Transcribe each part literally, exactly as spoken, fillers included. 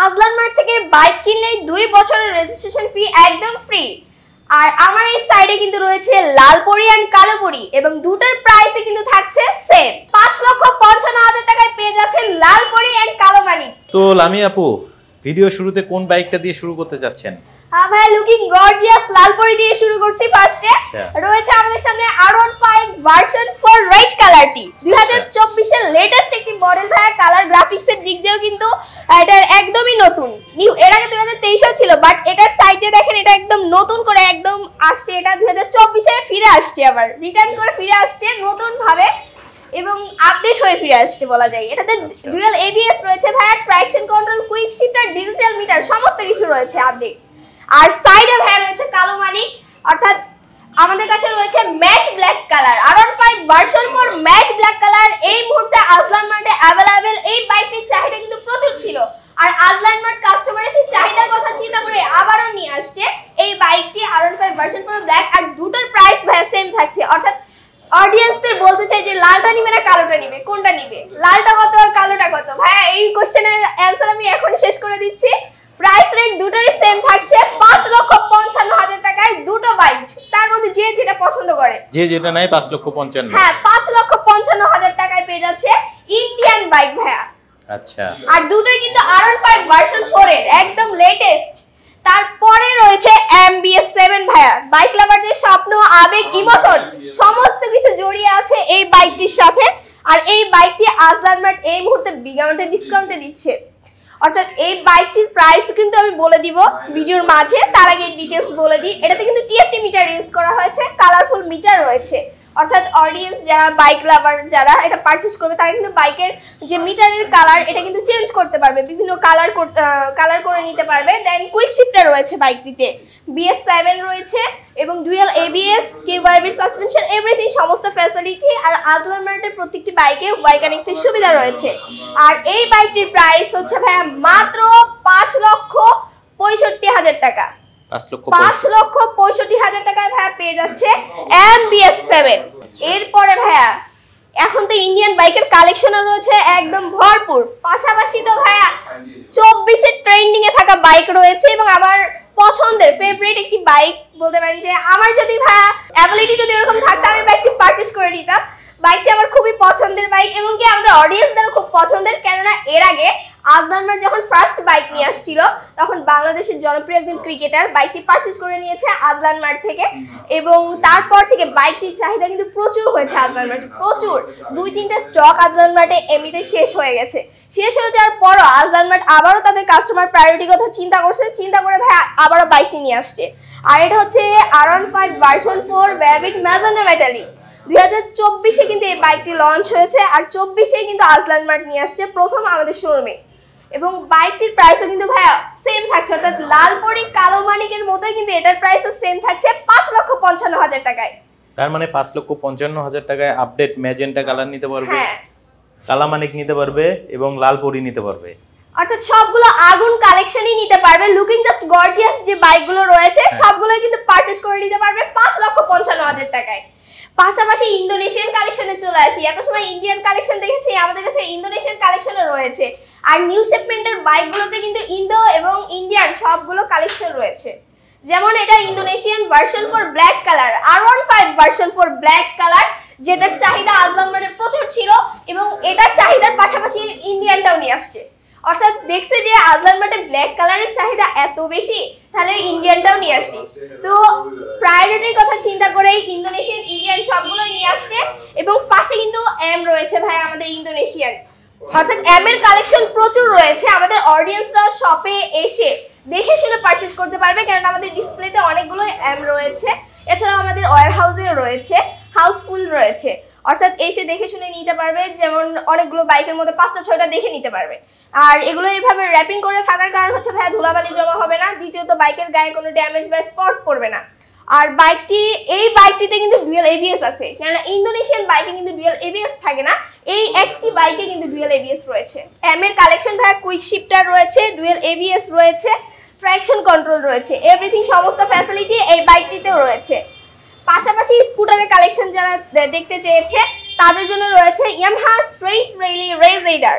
Azlan mart থেকে bike কিনলেই দুই বছরের রেজিস্ট্রেশন ফি একদম ফ্রি। আর আমার এই সাইডে কিন্তু রয়েছে লালপরি এন্ড কালোপরি এবং দুটোর প্রাইসে কিন্তু থাকছে সেম। পাঁচ লক্ষ পঞ্চান্ন হাজার টাকায় পেয়ে যাচ্ছেন লালপরি এন্ড কালোমানি। তো লামি আপু, ভিডিও শুরুতে কোন বাইকটা দিয়ে শুরু করতে যাচ্ছেন? হ্যাঁ ভাই, লুকিং গর্জিয়াস লালপরি দিয়ে শুরু করছি। ফার্স্টে রয়েছে আমাদের সামনে R one five version four red কালারটি। দুই হাজার চব্বিশ এর লেটেস্ট একটি মডেল ভাই। কালার গ্রাফিক্স এর দিক দিয়েও কিন্তু এটা একদমই নতুন, নিউ। এর আগে দুই হাজার তেইশ এও ছিল, বাট এটার সাইডে দেখেন এটা একদম নতুন করে একদম আসছে। এটা দুই হাজার চব্বিশ এ ফিরে আসছে, আবার রিটার্ন করে ফিরে আসছে নতুন ভাবে এবং আপডেট হয়ে ফিরে আসছে বলা যায়। এটাতে ডুয়াল এবিএস রয়েছে ভাই, ট্র্যাকশন কন্ট্রোল, কুইক শিফট আর ডিজিটাল মিটার সমস্ত কিছু রয়েছে আপডেট। আর সাইডে ভাই রয়েছে কালো মানিক, অর্থাৎ আমাদের কাছে রয়েছে matte black colour. R one five version four matte black colour এই মুহূর্তে আজলান মার্টে अवेलेबल। এই বাইকটির চাহিদা কিন্তু প্রচুর ছিল, আর আজলান মার্ট কাস্টমারের সেই চাহিদার কথা চিন্তা করে আবারও নিয়ে আসছে এই বাইকটি R one five version four black. আর দুটোর প্রাইস ভাই সেম থাকছে, অর্থাৎ অডিয়েন্সদের বলতে চাই যে লালটা নিবে না কালোটা নিবে, কোনটা নিবে? লালটা কত আর কালোটা কত? ভাই এই কোশ্চেনের অ্যানসার আমি এখনই শেষ করে দিচ্ছি। প্রাইস রেট দুটোরই সেম থাকছে, পাঁচ লক্ষ পঞ্চান্ন হাজার টাকায় দুটো বাইক। তার মধ্যে যে যেটা পছন্দ করে, যে যেটা নাই পাঁচ লক্ষ পঞ্চান্ন। হ্যাঁ, পাঁচ লক্ষ পঞ্চান্ন হাজার টাকায় পেয়ে যাচ্ছে ইন্ডিয়ান বাইক ভাইয়া। আচ্ছা, আর দুটোই কিন্তু R one five version four এর একদম লেটেস্ট। তারপরে রয়েছে এমবিএস সেভেন ভাইয়া। বাইক লাভারদের স্বপ্ন, আবেগ, ইমোশন সমস্ত কিছু জড়িয়ে আছে এই বাইকটির সাথে। আর এই বাইকটি আজলান মার্ট এই মুহূর্তে বিগ অ্যামাউন্টে ডিসকাউন্টে দিচ্ছে, অর্থাৎ এই বাইকটির প্রাইস কিন্তু আমি বলে দিব ভিডিওর মাঝে। তার আগে ডিটেইলস বলে দিই, এটাতে কিন্তু টিএফটি মিটার ইউজ করা হয়েছে, কালারফুল মিটার রয়েছে। অর্থাৎ অডিয়েন্স যারা বাইক লাভার যারা এটা পারচেজ করবে তারা কিন্তু বাইকের যে মিটারের কালার এটা কিন্তু চেঞ্জ করতে পারবে, বিভিন্ন কালার কালার করে নিতে পারবে। দেন কুইক শিফটার রয়েছে বাইকটিতে, বিএস সেভেন রয়েছে এবং dual ABS, KYB suspension, everything সমস্ত ফ্যাসিলিটি। আর আজলান মার্টের প্রত্যেকটি বাইকে ওয়াই কানেক্টের সুবিধা রয়েছে। আর এই বাইকটির প্রাইস হচ্ছে ভাইয়া মাত্র পাঁচ লক্ষ পঁয়ষট্টি হাজার টাকা। পাঁচ লক্ষ পঁয়ষট্টি হাজার টাকায় ভাইয়া পেয়ে যাচ্ছে এমবিএস সেভেন। এরপরে ভাইয়া এখন তো ইন্ডিয়ান বাইকের কালেকশনও রয়েছে একদম ভরপুর। পাশাপাশি তো ভাইয়া চব্বিশের ট্রেন্ডিং এ থাকা বাইক রয়েছে এবং আমার পছন্দের ফেভারিট একটি বাইক বলতে পারেন যে আমার যদি ভাইয়া অ্যাবিলিটি যদি এরকম থাকতো আমি বাইকটি পারচেজ করে নিতাম। বাইকটি আমার খুবই পছন্দের বাইক এবং কি আমাদের অডিয়েন্সদের খুব পছন্দের, কেননা এর আগে আজলান মার্ট যখন ফার্স্ট বাইক নিয়ে আসছিল তখন বাংলাদেশের জনপ্রিয় একজন ক্রিকেটার বাইকটি পারচেজ করে নিয়েছে আজলান মার্ট থেকে এবং তারপর থেকে বাইকটির চাহিদা কিন্তু প্রচুর হয়েছে আজলান মার্টে, প্রচুর। দুই তিনটা স্টক আজলান মার্টে এমনিতে শেষ হয়ে গেছে। শেষ হয়ে যাওয়ার পরও আজলান মার্ট আবারও তাদের কাস্টমার প্রায়োরিটির কথা চিন্তা করছে, চিন্তা করে ভাই আবারও বাইকটি নিয়ে আসছে। আর এটা হচ্ছে R one five version four ভ্যাভিক ম্যাজেন্টা মেটালিক। দুই হাজার চব্বিশে কিন্তু এই বাইকটি লঞ্চ হয়েছে আর চব্বিশে কিন্তু আজলান মার্ট নিয়ে আসছে প্রথম আমাদের শোরুমে। এবং বাইকটির প্রাইসও কিন্তু ভাইয়া সেম থাকছে, অর্থাৎ লালপরি কালো মানিকের মতোই কিন্তু এটার প্রাইসও সেম থাকছে পাঁচ লক্ষ পঞ্চান্ন হাজার টাকায়। তার মানে পাঁচ লক্ষ পঞ্চান্ন হাজার টাকায় আপডেট ম্যাজেন্টা কালার নিতে পারবে, কালা মানিক নিতে পারবে এবং লালপরি নিতে পারবে, অর্থাৎ সবগুলো আগুন কালেকশনই নিতে পারবে। লুকিং জাস্ট গর্জিয়াস যে বাইকগুলো রয়েছে সবগুলোই কিন্তু পারচেজ করে নিতে পারবে পাঁচ লক্ষ পঞ্চান্ন হাজার টাকায়। পাশাপাশি ইন্দোনেশিয়ান কালেকশনে চলে আসি। এত সময় ইন্ডিয়ান কালেকশন দেখেছি, আমাদের কাছে ইন্দোনেশিয়ান কালেকশনও রয়েছে। আর নিউ শিপমেন্টের বাইকগুলোতে কিন্তু ইন্দো এবং ইন্ডিয়ান সবগুলো কালেকশন রয়েছে। যেমন এটা Indonesian version four black colour, R one five version four black colour, যেটার চাহিদা আজলান মার্টে প্রচুর ছিল এবং এটার চাহিদার পাশাপাশি ইন্ডিয়ানটাও নিয়ে আসছে। অর্থাৎ দেখছে যে আজলান মার্টে ব্ল্যাক কালারের চাহিদা এত বেশি, তাহলে ইন্ডিয়ানটাও নিয়ে আসি। তো প্রায়োরিটির কথা চিন্তা করেই ইন্দোনেশিয়ান ইন্ডিয়ান সবগুলো নিয়ে আসছে এবং পাশে কিন্তু এম রয়েছে ভাই আমাদের ইন্দোনেশিয়ান, অর্থাৎ এম এর কালেকশন প্রচুর রয়েছে। আমাদের অডিয়েন্সরা শপে এসে দেখে শুনে পারচেজ করতে পারবে, কারণ আমাদের ডিসপ্লেতে অনেকগুলো এম রয়েছে। এছাড়াও আমাদের ওয়্যার হাউসেও রয়েছে, হাউসফুল রয়েছে, অর্থাৎ এসে দেখে শুনে নিতে পারবে। যেমন অনেকগুলো বাইকের মধ্যে পাঁচটা ছয়টা দেখে নিতে পারবে। আর এগুলো এইভাবে র্যাপিং করে থাকার কারণ হচ্ছে ভাইয়া ধুলাবালি জমা হবে না, দ্বিতীয়ত বাইকের গায়ে কোনো ড্যামেজ বা স্পট পড়বে না। আর বাইকটি এই বাইকটিতে কিন্তু ডুয়াল এবিএস আছে, কেননা ইন্দোনেশিয়ান বাইকে কিন্তু ডুয়াল এবিএস থাকে না, এই একটি বাইকে কিন্তু ডুয়াল এবিএস রয়েছে। এম এর কালেকশন ভাইয়া কুইক শিফটার রয়েছে, ডুয়াল এবিএস রয়েছে, ট্র্যাকশন কন্ট্রোল রয়েছে, এভরিথিং সমস্ত ফ্যাসিলিটি এই বাইকটিতেও রয়েছে। পাশাপাশি স্কুটারের কালেকশন যারা দেখতে চেয়েছে তাদের জন্য রয়েছে Yamaha straight rally rage rider.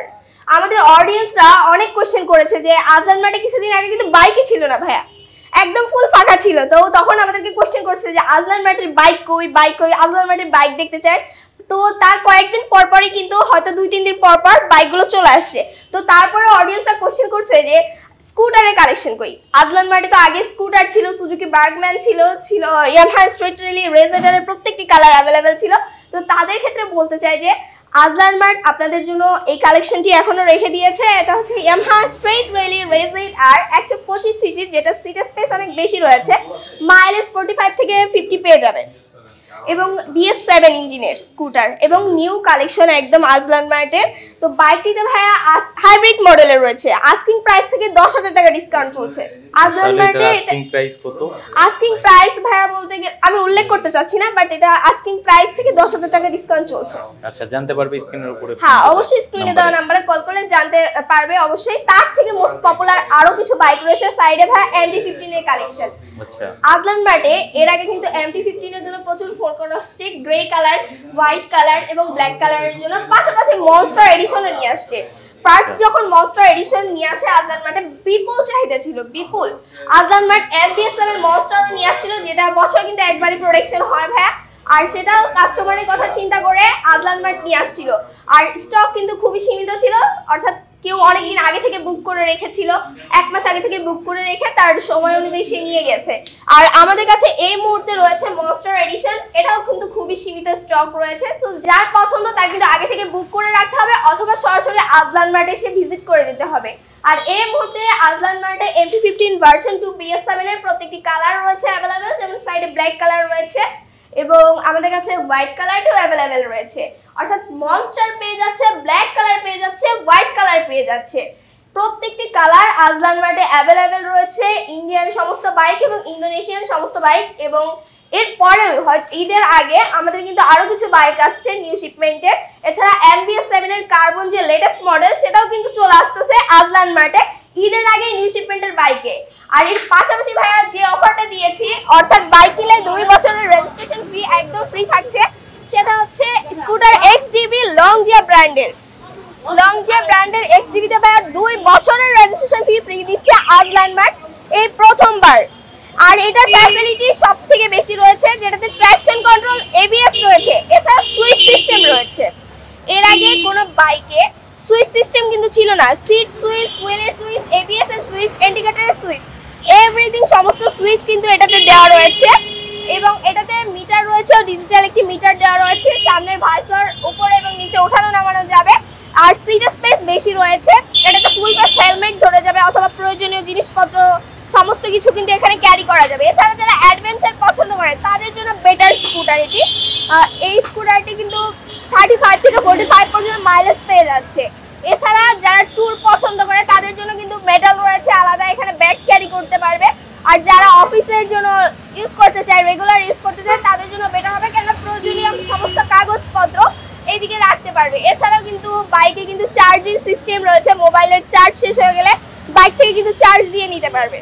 আমাদের অডিয়েন্সরা অনেক কোশ্চেন করেছে যে আজলান মার্টে কিছুদিন আগে কিন্তু বাইকই ছিল না ভাইয়া, একদম ফুল ফাঁকা ছিল। তো তখন আমাদেরকে কোশ্চেন করছে যে আজলান মার্টের বাইক কই, বাইক কই, আজলান মার্টের বাইক দেখতে চায়। তো তার কয়েকদিন পর পরই কিন্তু হয়তো দুই তিন দিন পর পর বাইকগুলো চলে আসছে। তো তারপরে অডিয়েন্সরা কোশ্চেন করছে যে স্কুটারের কালেকশন কই। আজলান মার্টে তো আগে স্কুটার ছিল, সুজুকি বার্গম্যান ছিল, ছিল ইয়ামাহা স্ট্রিট রেলি, রেজেডারের প্রত্যেকটি কালার অ্যাভেলেবেল ছিল। তো তাদের ক্ষেত্রে বলতে চাই যে আজলান মার্ট আপনাদের জন্য এই কালেকশনটি এখনো রেখে দিয়েছে। এটা হচ্ছে ইয়ামাহা স্ট্রিট রেলি রেজেড আর একশো পঁচিশ সিসির, যেটা সিট স্পেস অনেক বেশি রয়েছে, মাইলেজ ফোর্টি ফাইভ থেকে ফিফটি পেয়ে যাবেন, এবং বিএস সেভেন ইঞ্জিনের স্কুটার এবং নিউ কালেকশন একদম আজলান মার্টের। তো বাইকটিতে ভাইয়া হাইব্রিড মডেলের রয়েছে, আস্কিং প্রাইস থেকে দশ হাজার টাকা ডিসকাউন্ট চলছে আজলান মার্টে। আস্কিং প্রাইস কত? আস্কিং প্রাইস ভাইয়া বলতে গেলে আমি উল্লেখ করতে চাচ্ছি না, বাট এটা আস্কিং প্রাইস থেকে দশ হাজার টাকা ডিসকাউন্ট চলছে। আচ্ছা, জানতে পারবে স্ক্রিনের উপরে? হ্যাঁ, অবশ্যই স্ক্রিনে দেওয়া নাম্বারে কল করলে জানতে পারবে অবশ্যই। তার থেকে মোস্ট পপুলার আরো কিছু বাইক রয়েছে সাইডে ভাইয়া, এমটি ফিফটিন এর কালেকশন। আচ্ছা, আজলান মার্টে এর আগে কিন্তু এমটি ফিফটিন এর জন্য প্রচুর ফোন কল আসছে, গ্রে কালার, হোয়াইট কালার এবং ব্ল্যাক কালারের জন্য, পাশাপাশি মনস্টার এডিশনও নিয়ে আসছে। ফার্স্ট যখন মনস্টার এডিশন নিয়ে আসে আজলান মার্টে বিপুল চাহিদা ছিল, বিপুল। আজলান মার্ট এমবিএস সেভেন মনস্টারও নিয়ে আসছিল, যেটা বছর কিন্তু একবারই প্রোডাকশন হয় ভাইয়া, আর সেটাও কাস্টমারের কথা চিন্তা করে আজলান মার্ট নিয়ে আসছিল। আর স্টক কিন্তু খুবই সীমিত ছিল, অর্থাৎ কেউ অনেকদিন আগে থেকে বুক করে রেখেছিল, এক মাস আগে থেকে বুক করে রেখে তার সময় অনুযায়ী সে নিয়ে গেছে। আর আমাদের কাছে এই মুহূর্তে রয়েছে মনস্টার এডিশন, এটাও কিন্তু খুবই সীমিত স্টক রয়েছে। তো যার পছন্দ তার কিন্তু আগে থেকে বুক করে রাখতে হবে, অথবা সরাসরি আজলান মার্টে এসে ভিজিট করে দিতে হবে। আর এই মুহূর্তে আজলান মার্টে MT fifteen version two BS seven এর প্রত্যেকটি কালার রয়েছে অ্যাভেলেবেল, যেমন সাইডে ব্ল্যাক কালার রয়েছে এবং আমাদের কাছে হোয়াইট কালারটাও অ্যাভেলেবেল রয়েছে, অর্থাৎ মনস্টার পেয়ে যাচ্ছে, ব্ল্যাক কালার পেয়ে যাচ্ছে, হোয়াইট কালার পেয়ে যাচ্ছে। প্রত্যেকটি কালার আজলান মার্টে অ্যাভেলেবেল রয়েছে, ইন্ডিয়ান সমস্ত বাইক এবং ইন্দোনেশিয়ান সমস্ত বাইক। এবং এর পরেও হয়তো ঈদের আগে আমাদের কিন্তু আরো কিছু বাইক আসছে নিউ শিপমেন্টের। এছাড়া এমবিএস সেভেন এর কার্বন যে লেটেস্ট মডেল, সেটাও কিন্তু চলে আসতেছে আজলান মার্টে ঈদের আগে নিউ শিপমেন্টের বাইকে। আর এর পাশাপাশি ভাইয়া যে অফারটা দিয়েছি, অর্থাৎ বাইক কিনলে দুই বছরের রেজিস্ট্রেশন ফি একদম ফ্রি থাকছে, সেটা হচ্ছে স্কুটার এক্সডিবি লংজিয়া ব্র্যান্ডের। লংজিয়া ব্র্যান্ডের এক্সডিবি তে ভাইয়া দুই বছরের রেজিস্ট্রেশন ফি ফ্রি দিচ্ছে আজলান মার্ট এই প্রথমবার। আর এটার ফ্যাসিলিটি সবথেকে বেশি রয়েছে, যেটাতে ট্র্যাকশন কন্ট্রোল, এবিএস রয়েছে, এছাড়া সুইচ সিস্টেম রয়েছে। এর আগে কোনো বাইকে সুইচ সিস্টেম কিন্তু ছিল না, সিট সুইচ, হুইলের সুইচ, এবিএস এর সুইচ, ইন্ডিকেটরের সুইচ, এভরিথিং সমস্ত সুইচ কিন্তু এটাতে দেওয়া রয়েছে। এবং এটাতে মিটার রয়েছে, ডিজিটাল একটি মিটার দেওয়া রয়েছে, সামনের ভাইসার উপরে এবং নিচে ওঠানো নামানো যাবে। আর সিট স্পেস বেশি রয়েছে, এটাতে ফুল ফেস হেলমেট ধরে যাবে, অথবা প্রয়োজনীয় জিনিসপত্র সমস্ত কিছু কিন্তু এখানে ক্যারি করা যাবে। এছাড়া যারা অ্যাডভেঞ্চার পছন্দ করে তাদের জন্য বেটার স্কুটার এটি। এই স্কুটারটি কিন্তু থার্টি ফাইভ থেকে ফোর্টি ফাইভ পর্যন্ত মাইলেজ পেয়ে যাচ্ছে। এছাড়া যারা ট্যুর পছন্দ করে তাদের জন্য কিন্তু মেটাল রয়েছে আলাদা, এখানে ব্যাগ ক্যারি করতে পারবে। আর যারা অফিসের জন্য ইউজ করতে চায়, রেগুলার ইউজ করতে চায়, তাদের জন্য বেটার হবে, কেন প্রয়োজনীয় সমস্ত কাগজপত্র এইদিকে রাখতে পারবে। এছাড়াও কিন্তু বাইকে কিন্তু চার্জিং সিস্টেম রয়েছে, মোবাইলের চার্জ শেষ হয়ে গেলে বাইক থেকে কিন্তু চার্জ দিয়ে নিতে পারবে।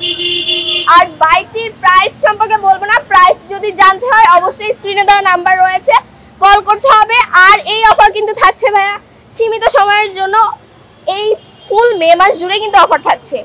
আর বাইকটির প্রাইস সম্পর্কে বলবো না, প্রাইস যদি জানতে হয় অবশ্যই স্ক্রিনে দেওয়া নাম্বার রয়েছে, কল করতে হবে। আর এই অফার কিন্তু থাকছে ভাইয়া সীমিত সময়ের জন্য, এই ফুল মে মাস জুড়ে কিন্তু অফার থাকছে।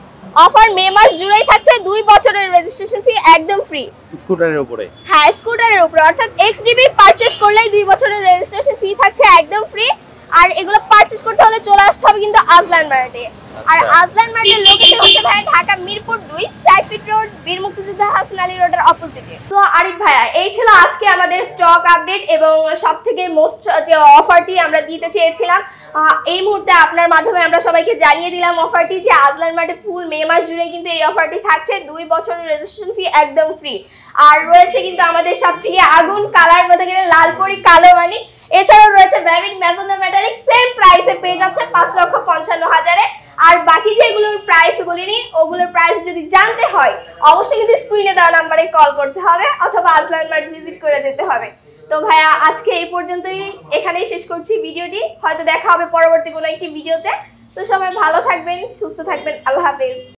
অফার মে মাস জুড়েই থাকছে, দুই বছরের রেজিস্ট্রেশন ফি একদম ফ্রি স্কুটারের উপরে। হ্যাঁ, স্কুটারের উপরে, অর্থাৎ এক্সডিবি পারচেজ করলেই দুই বছরের রেজিস্ট্রেশন ফি থাকছে একদম ফ্রি। আর এগুলো পারচেজ করতে হলে চলে আসতে হবে কিন্তু আজলান মার্টে। আর আজলান মার্টের লোকেশন হচ্ছে ভাই ঢাকা মিরপুর দুই, ষাট ফিট রোড, বীর মুক্তিযোদ্ধা হাসান আলী রোডের অপোজিটে। তো আরিফ ভাইয়া, এই ছিল আজকে আমাদের স্টক আপডেট এবং সবথেকে মোস্ট যে অফারটি আমরা দিতে চেয়েছিলাম, এই মুহূর্তে আপনার মাধ্যমে আমরা সবাইকে জানিয়ে দিলাম অফারটি, যে আজলান মার্টে ফুল মে মাস জুড়ে কিন্তু এই অফারটি থাকছে, দুই বছরের রেজিস্ট্রেশন ফি একদম ফ্রি। আর রয়েছে কিন্তু আমাদের সবথেকে আগুন কালার বলতে গেলে লালপরি কালো মানি। এছাড়াও রয়েছে ভ্যাভিড ম্যাজেন্টা মেটালিক, সেম প্রাইসে পেয়ে যাচ্ছে পাঁচ লক্ষ পঞ্চান্ন হাজারে। আর বাকি যেগুলোর প্রাইস বলিনি, ওগুলোর প্রাইস যদি জানতে হয় অবশ্যই কিন্তু স্ক্রিনে দেওয়া নাম্বারে কল করতে হবে, অথবা আজলান মার্ট ভিজিট করে যেতে হবে। তো ভাইয়া আজকে এই পর্যন্তই, এখানেই শেষ করছি ভিডিওটি। হয়তো দেখা হবে পরবর্তী কোনো একটি ভিডিওতে। তো সবাই ভালো থাকবেন, সুস্থ থাকবেন, আল্লাহ হাফেজ।